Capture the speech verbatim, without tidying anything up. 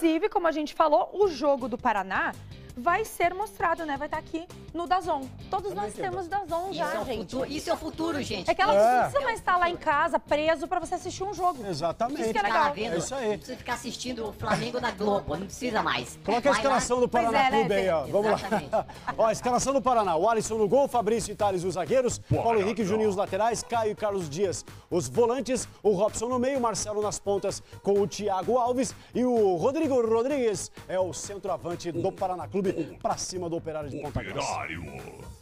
Inclusive, como a gente falou, o jogo do Paraná vai ser mostrado, né? Vai estar aqui no DAZN. Todos nós temos DAZN já, isso é gente. Futuro, isso é o futuro, gente. É que ela É. não precisa mais estar lá em casa, preso, pra você assistir um jogo. Exatamente. Isso que é Ficar legal. lá vendo, É isso aí. Não precisa ficar assistindo o Flamengo na Globo, não precisa mais. Coloca a Vai escalação lá. do Paraná Pois é, né, Clube aí, ó. Fê? Vamos Exatamente. lá. Ó, a escalação do Paraná. O Alisson no gol, Fabrício e Thales os zagueiros, Paulo Henrique e Juninho os laterais, Caio e Carlos Dias os volantes, o Robson no meio, Marcelo nas pontas com o Thiago Alves e o Rodrigo Rodrigues é o centroavante do Paraná Clube pra cima do Operário de Ponta Grossa. Operário.